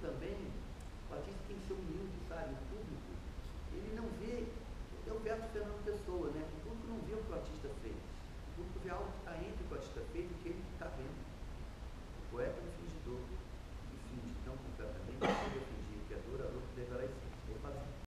também, o artista tem que ser humilde, sabe? O público, ele não vê, é o Beto Fernando Pessoa, né? O público não vê o que o artista fez. O público vê algo que está entre o que o artista fez e o que ele está vendo. O poeta é um fingidor.